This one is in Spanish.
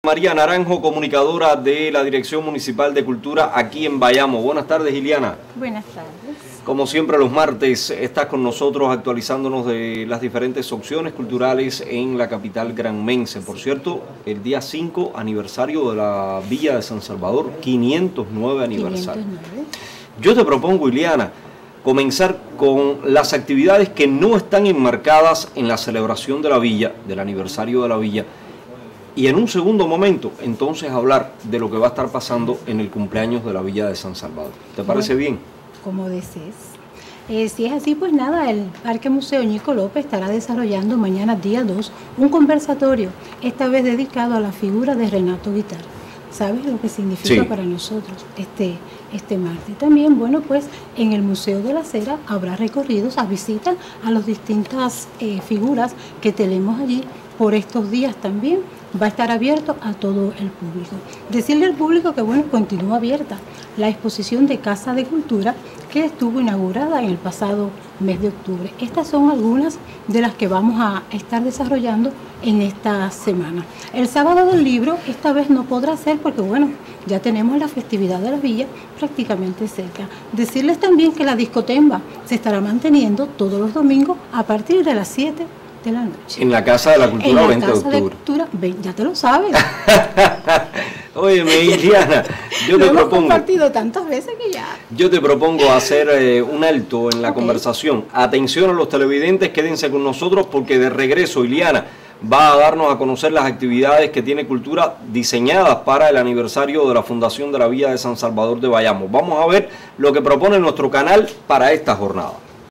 María Naranjo, comunicadora de la Dirección Municipal de Cultura aquí en Bayamo. Buenas tardes, Iliana. Buenas tardes. Como siempre los martes estás con nosotros actualizándonos de las diferentes opciones culturales en la capital granmense. Por cierto, el día 5 aniversario de la Villa de San Salvador, 509 aniversario. 509. Yo te propongo, Iliana, comenzar con las actividades que no están enmarcadas en la celebración de la Villa, del aniversario de la Villa, y en un segundo momento, entonces, hablar de lo que va a estar pasando en el cumpleaños de la Villa de San Salvador. ¿Te parece bien? Como desees. Si es así, pues nada, el Parque Museo Ñico López estará desarrollando mañana, día 2, un conversatorio, esta vez dedicado a la figura de Renato Guitar. ¿Sabes lo que significa para nosotros este martes? También, bueno, pues en el Museo de la Cera habrá recorridos a visitas a las distintas figuras que tenemos allí por estos días también. Va a estar abierto a todo el público. Decirle al público que, bueno, continúa abierta la exposición de Casa de Cultura que estuvo inaugurada en el pasado mes de octubre. Estas son algunas de las que vamos a estar desarrollando en esta semana. El sábado del libro esta vez no podrá ser porque, bueno, ya tenemos la festividad de la Villa prácticamente cerca. Decirles también que la discotemba se estará manteniendo todos los domingos a partir de las 7 de la noche. En la Casa de la Cultura, 20 de octubre. De Cultura, ya te lo sabes. Óyeme, Iliana, yo te propongo... compartido tantas veces que ya... Yo te propongo hacer un alto en la conversación. Atención a los televidentes, quédense con nosotros porque de regreso, Iliana va a darnos a conocer las actividades que tiene Cultura diseñadas para el aniversario de la Fundación de la Villa de San Salvador de Bayamo. Vamos a ver lo que propone nuestro canal para esta jornada.